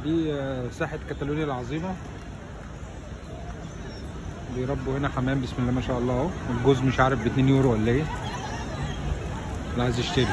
دي ساحة كاتالونيا العظيمة. بيربوا هنا حمام بسم الله ما شاء الله اهو. الجوز مش عارف ب 2 يورو ولا ايه، اللي عايز يشتري.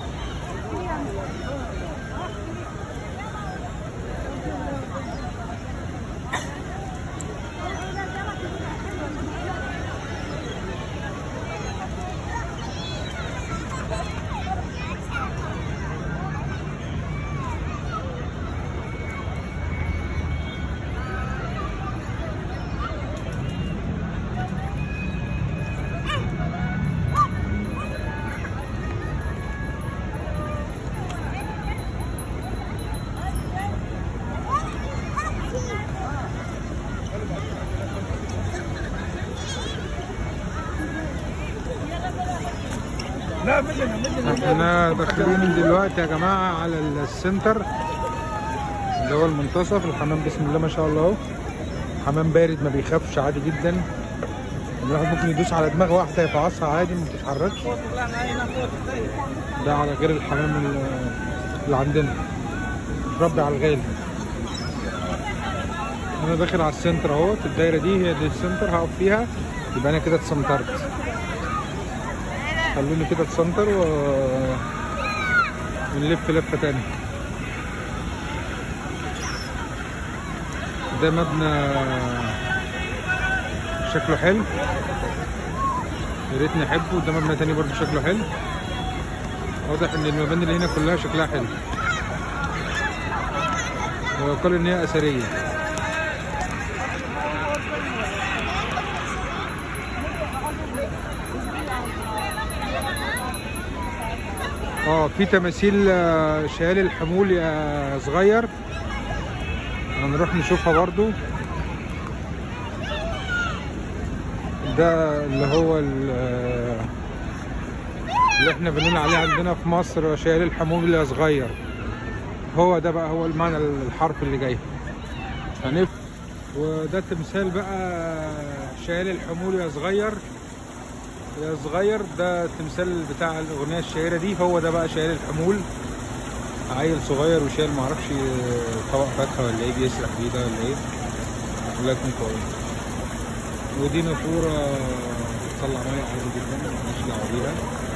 احنا داخلين دلوقتي يا جماعه على السنتر اللي هو المنتصف. الحمام بسم الله ما شاء الله اهو، حمام بارد ما بيخافش عادي جدا. الواحد ممكن يدوس على دماغ واحده يفعصها عادي ما بتتحركش. ده على غير الحمام اللي عندنا ربي على الغالي. انا داخل على السنتر اهو، في الدايره دي هي دي السنتر هقف فيها، يبقى انا كده اتسنترت. خلوني كده اتسنتر ونلف لفه تاني. ده مبنى شكله حلو، يا ريت نحبه. وده مبنى تاني برضه شكله حلو. واضح ان المباني اللي هنا كلها شكلها حلو، ويقال ان هي اثريه. في تماثيل شيال الحمول يا صغير، هنروح نشوفها برضو. ده اللي هو اللي احنا بنقول عليه عندنا في مصر شيال الحمول يا صغير. هو ده بقى هو المعنى الحرف اللي جاي. وده تمثال بقى شيال الحمول يا صغير يا صغير. ده التمثال بتاع الاغنيه الشهيره دي. هو ده بقى شايل الحمول، عيل صغير وشايل معرفش طبق فاكهه ولا ايه، بيسرح بيه ده ولا ايه، الله يكون في عونه. ودي نافوره بتطلع ميه عادي جدا مالناش دعوه بيها.